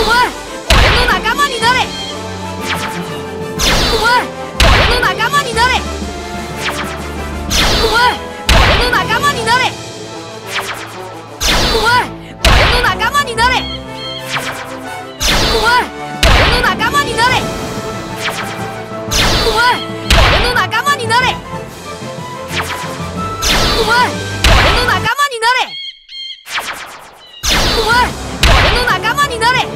お前、俺の仲間になれ。お前、俺の仲間になれ。お前、俺の仲間になれ。お前、俺の仲間になれ。お前、俺の仲間になれ。お前、俺の仲間になれ。お前、俺の仲間になれ。お前、俺の仲間になれ。